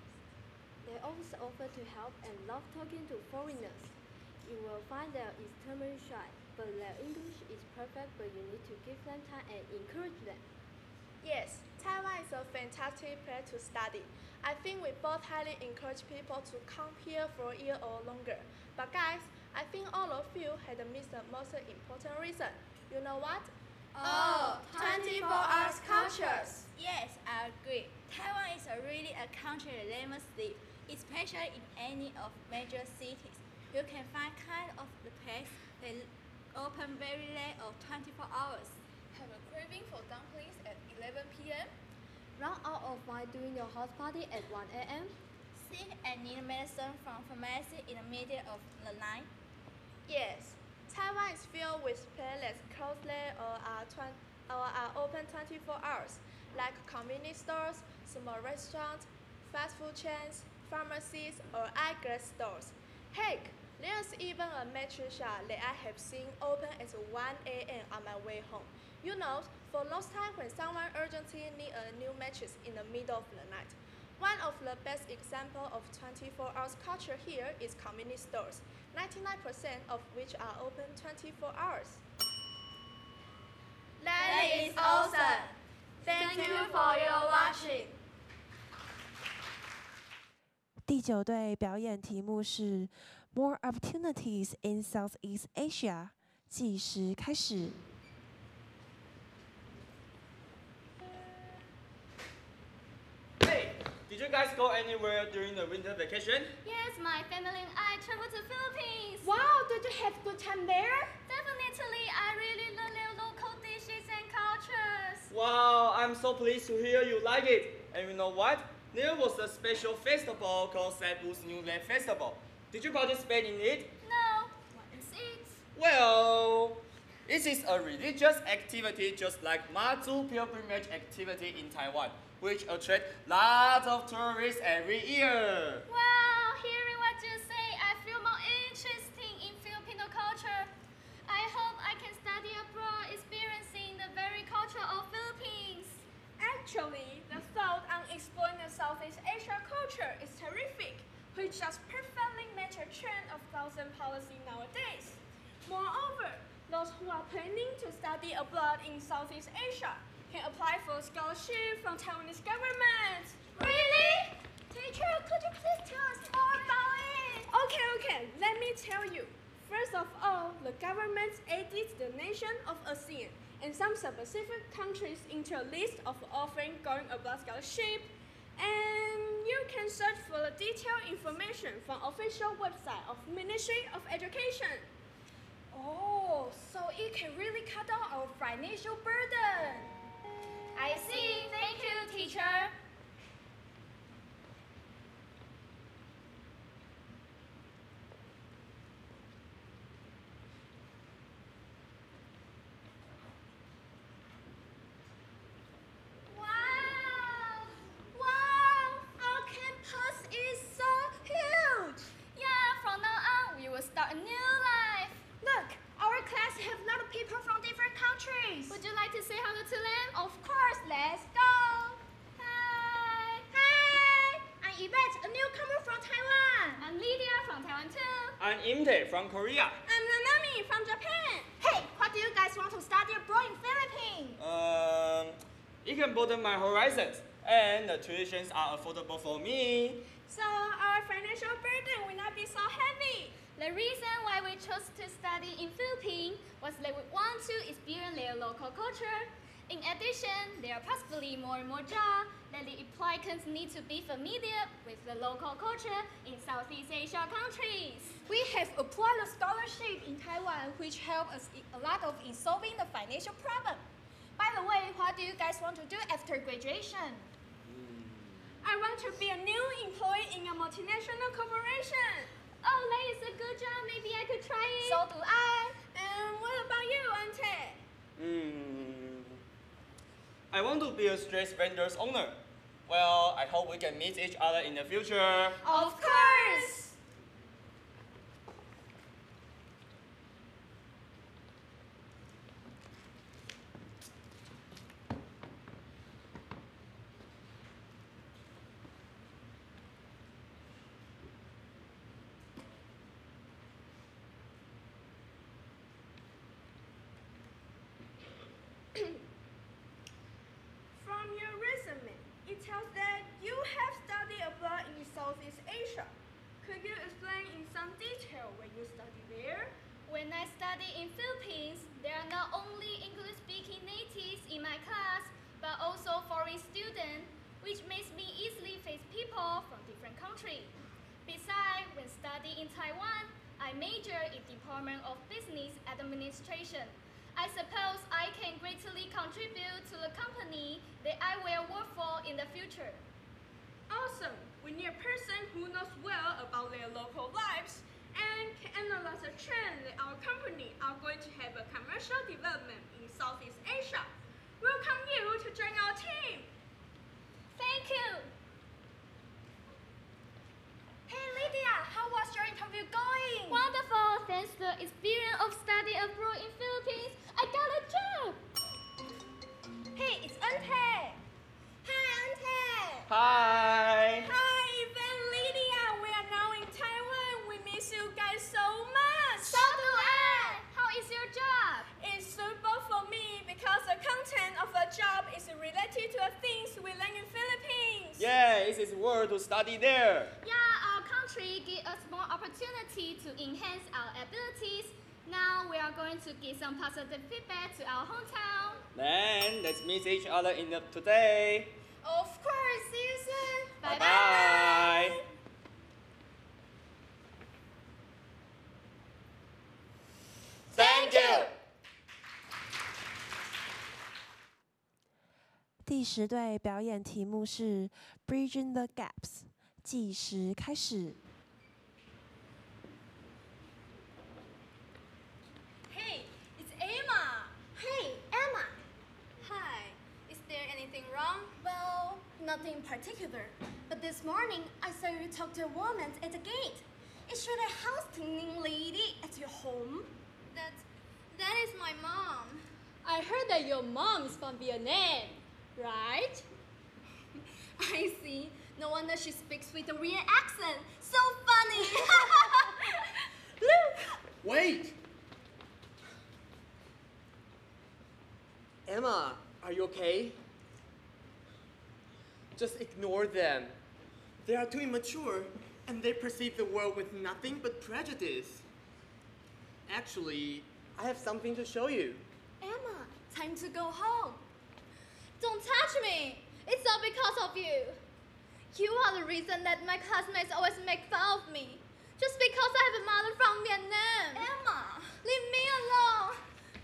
Speaker 21: they always offer to help and love talking to foreigners. You will find they're extremely shy, but their English is perfect, but you need to give them time and encourage them.
Speaker 6: Yes, Taiwan is a fantastic place to study. I think we both highly encourage people to come here for a year or longer. But guys, I think all of you had missed the most important reason. You know what?
Speaker 8: Oh,
Speaker 6: twenty-four hours cultures.
Speaker 8: Yes, I agree. Taiwan is a really a country that must live, especially in any of major cities. You can find kind of the place that open very late or twenty-four hours.
Speaker 10: Have a craving for dumplings at eleven p m?
Speaker 21: Run out of wine during your house party at one a m?
Speaker 8: Sick and need medicine from pharmacy in the middle of the night?
Speaker 6: Yes, Taiwan is filled with places closed late or are, or are open twenty-four hours, like convenience stores, small restaurants, fast food chains, pharmacies, or eyeglass stores. Heck, there's even a mattress shop that I have seen open at one a m on my way home. You know, for those times when someone urgently needs a new mattress in the middle of the night. One of the best examples of twenty-four hours culture here is convenience stores, ninety-nine percent of which are open twenty-four hours.
Speaker 8: That is awesome!
Speaker 6: Thank you for your watching.
Speaker 4: 第九队表演题目是 More Opportunities in Southeast Asia， 计时开始。
Speaker 5: Hey, did you guys go anywhere during the winter vacation?
Speaker 17: Yes, my family and I traveled to Philippines.
Speaker 6: Wow, did you have a good time there?
Speaker 17: Definitely, I really love their local dishes and cultures.
Speaker 5: Wow, I'm so pleased to hear you like it. And you know what? There was a special festival called Cebu's New Land Festival. Did you participate in it?
Speaker 17: No. What is it?
Speaker 5: Well, this is a religious activity just like Matsu pilgrimage activity in Taiwan, which attract lots of tourists every year.
Speaker 17: Wow, hearing what you say, I feel more interested in Filipino culture. I hope I can study abroad, experiencing the very culture of Philippines.
Speaker 6: Actually, the thought on exploring the Southeast Asia culture is terrific, which just perfectly matches the trend of thousand policy nowadays. Moreover, those who are planning to study abroad in Southeast Asia can apply for a scholarship from Taiwanese government.
Speaker 17: Really? Teacher, could you please tell us more about it?
Speaker 6: Okay, okay, let me tell you. First of all, the government added the nation of ASEAN and some specific countries into a list of offering going abroad scholarship. And you can search for the detailed information from official website of Ministry of Education.
Speaker 17: Oh, so it can really cut down our financial burden. I see. Thank you, teacher.
Speaker 8: Would you like to say hello to them? Of course, let's go! Hi! Hi! I'm Yvette, a newcomer from Taiwan. I'm Lydia from Taiwan too.
Speaker 2: I'm Imte from Korea.
Speaker 8: I'm Nanami from Japan. Hey, what do you guys want to study abroad in Philippines?
Speaker 2: Um, it can broaden my horizons, and the tuitions are affordable for me.
Speaker 8: So our financial burden will not be so heavy. The reason why we chose to study in Philippines was that we want to experience their local culture. In addition, there are possibly more and more jobs that the applicants need to be familiar with the local culture in Southeast Asia countries. We have applied a scholarship in Taiwan which helped us a lot of in solving the financial problem. By the way, what do you guys want to do after graduation? I want to be a new employee in a multinational corporation. Oh, that is a good job. Maybe I could try it. So do I. And what about you, Ante?
Speaker 2: Hmm. I want to be a street vendor's owner. Well, I hope we can meet each other in the future.
Speaker 8: Of course.
Speaker 6: From your resume, it tells that you have studied abroad in Southeast Asia. Could you explain in some detail when you studied there?
Speaker 8: When I study in Philippines, there are not only English-speaking natives in my class, but also foreign students, which makes me easily face people from different countries. Besides, when studying in Taiwan, I majored in Department of Business Administration. I suppose I can greatly contribute to the company that I will work for in the future.
Speaker 6: Awesome! We need a person who knows well about their local lives and can analyze the trend that our company are going to have a commercial development in Southeast Asia. Welcome you to join our team!
Speaker 8: Thank you! Hey Lydia, how was your interview going? Wonderful! Thanks to the experience of study abroad in Philippines, I got a job! Hey, it's Ante! Hi, Ante!
Speaker 2: Hi!
Speaker 6: Hi, Yvette, Lydia! We are now in Taiwan. We miss you guys so much!
Speaker 8: So do I! How is your job?
Speaker 6: It's suitable for me because the content of the job is related to the things we learn in Philippines.
Speaker 2: Yeah, it is worth to study there.
Speaker 8: Yeah, our country gives us more opportunity to enhance our abilities. Now we are going to give some positive feedback to our hometown.
Speaker 2: Then let's meet each other in the today.
Speaker 8: Of course, see you soon.
Speaker 2: Bye bye.
Speaker 20: Thank you.
Speaker 4: 第十队表演题目是 Bridging the Gaps， 计时开始。
Speaker 8: Hey, it's Emma.
Speaker 19: Hey, Emma.
Speaker 8: Hi. Is there anything wrong?
Speaker 19: Well, nothing in particular. But this morning, I saw you talk to a woman at the gate. Is she the house cleaning lady at your home?
Speaker 8: That, that is my mom. I heard that your mom is from Vietnam, right?
Speaker 19: I see. No wonder she speaks with a weird accent. So funny.
Speaker 20: Look! Wait! Emma, are you okay? Just ignore them. They are too immature, and they perceive the world with nothing but prejudice. Actually, I have something to show you.
Speaker 19: Emma, time to go home.
Speaker 8: Don't touch me. It's all because of you. You are the reason that my classmates always make fun of me. Just because I have a mother from Vietnam.
Speaker 19: Emma,
Speaker 8: leave me alone.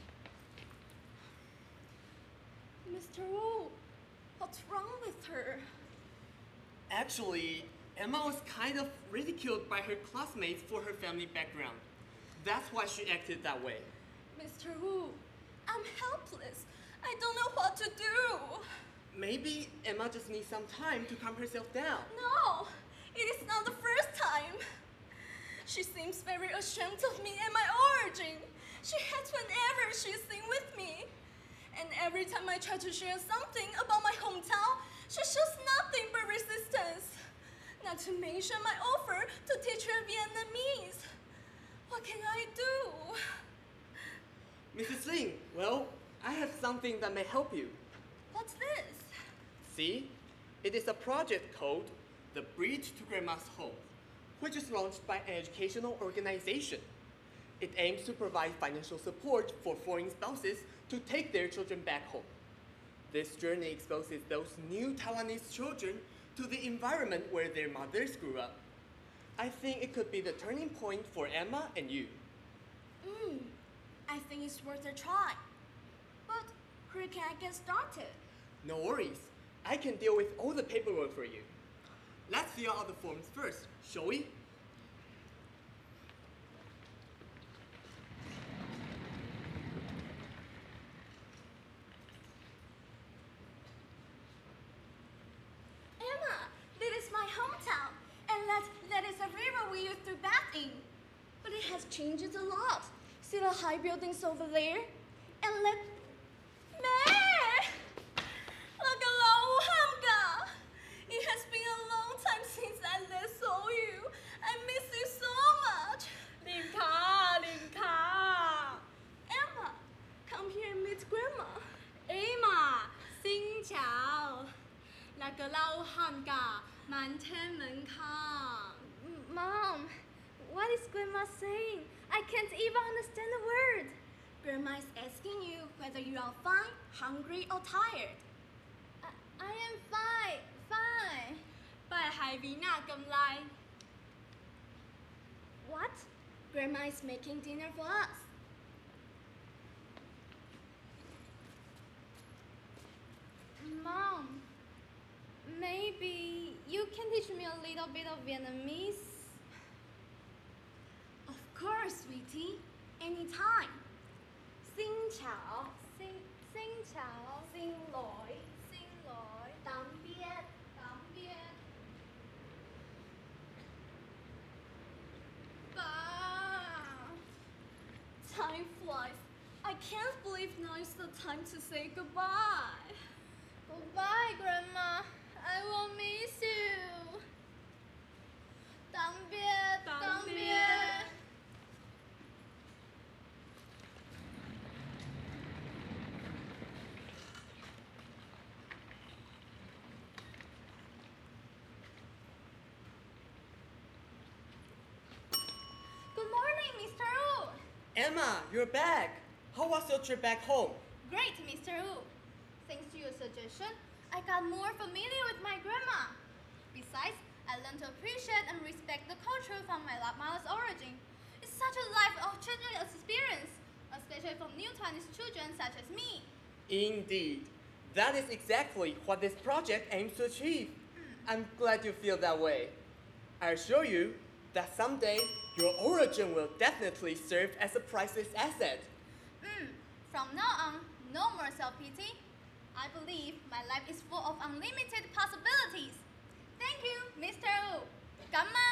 Speaker 19: Mister Wu, what's wrong with her?
Speaker 20: Actually, Emma was kind of ridiculed by her classmates for her family background. That's why she acted that way.
Speaker 19: Mister Wu, I'm helpless. I don't know what to do.
Speaker 20: Maybe Emma just needs some time to calm herself down.
Speaker 19: No, it is not the first time. She seems very ashamed of me and my origin. She hates whenever she's seen with me. And
Speaker 11: Every time I try to share something about my hometown, she shows nothing but resistance. Not to mention my offer to teach her Vietnamese. What can I do?
Speaker 20: Missus Ling, well, I have something that may help you.
Speaker 11: What's this?
Speaker 20: See, it is a project called The Bridge to Grandma's Home, which is launched by an educational organization. It aims to provide financial support for foreign spouses to take their children back home. This journey exposes those new Taiwanese children to the environment where their mothers grew up. I think it could be the turning point for Emma and you.
Speaker 11: Hmm, I think it's worth a try. But where can I get started?
Speaker 20: No worries, I can deal with all the paperwork for you. Let's fill out the forms first, shall we?
Speaker 11: Emma, this is my hometown, and that, that is a river we used to bathe in. But it has changed a lot. See the high buildings over there? And let... Meh! Look at Hamga! It has been a long time since I last saw you. I miss you so much. Linka, Linka. Emma, come here and meet Grandma.
Speaker 15: Emma, 新桥，那个老汉家满天门康。
Speaker 6: Mom, what is Grandma saying? I can't even understand a word.
Speaker 11: Grandma is asking you whether you are fine, hungry, or tired.
Speaker 6: I, I am fine, fine.
Speaker 15: 拜海比那咁来。
Speaker 11: What? Grandma is making dinner for us.
Speaker 6: Mom, maybe you can teach me a little bit of Vietnamese?
Speaker 11: Of course, sweetie. Anytime.
Speaker 6: Xin chào, xin, xin chào, xin lỗi, xin lỗi, tạm biệt, tạm biệt.
Speaker 11: Ah, time flies. I can't believe now is the time to say goodbye.
Speaker 6: Goodbye, Grandma. I will miss you. 当别，当别。
Speaker 11: Good morning, Mister Wu.
Speaker 20: Emma, you're back. How was your trip back home?
Speaker 11: Great, Mister Wu. Thanks to your suggestion, I got more familiar with my grandma. Besides, I learned to appreciate and respect the culture from my mother's origin. It's such a life-changing experience, especially for new Chinese children such as me.
Speaker 20: Indeed. That is exactly what this project aims to achieve. I'm glad you feel that way. I assure you that someday your origin will definitely serve as a priceless asset.
Speaker 11: Mm. From now on, no more self-pity. I believe my life is full of unlimited possibilities. Thank you, Mister Wu. Come on.